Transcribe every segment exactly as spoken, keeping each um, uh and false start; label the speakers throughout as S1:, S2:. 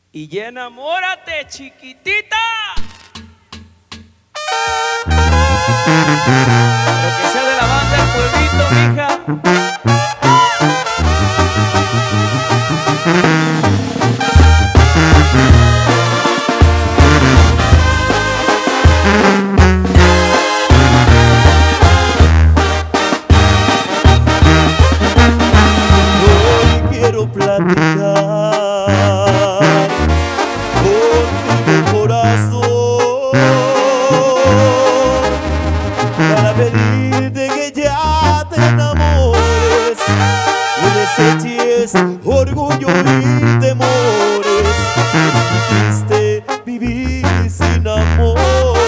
S1: Y ya enamórate, chiquitita. Pero que sea de la banda del pueblito, mija.
S2: Para pedirte que ya te enamores y deseches orgullo y temores. Es triste vivir sin amor.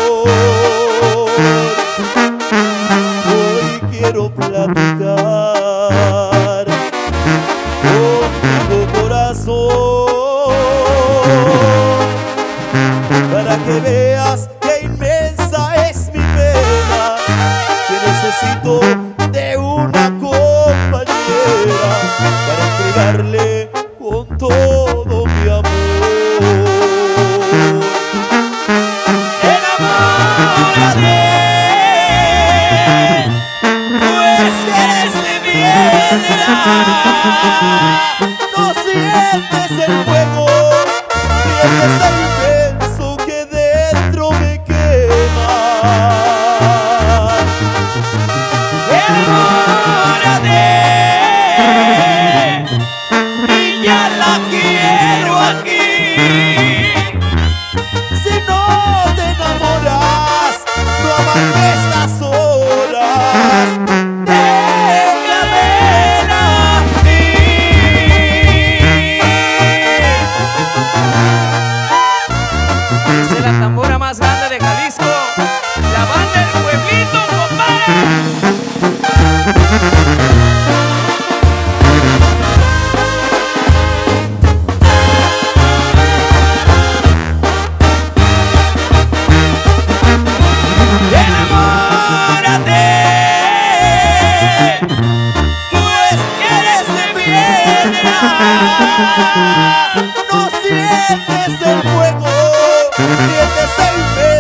S2: Hoy quiero platicar contigo, corazón, para que veas qué inmensa es mi pena, que necesito de una compañera para entregarle con todo mi amor.
S1: Enamórate, pues eres de piedra.
S2: No sientes el fuego, sientes el beso que dentro me quema.
S1: Enamórate, y ya la quiero aquí.
S2: Si no te enamoras, no amaré estas horas.
S1: Déjame a ti. Esa es la tambora más grande de Jalisco, la banda del pueblito, compadre. Enamórate, pues eres de piedra.
S2: No sientes el fuego, sientes el beso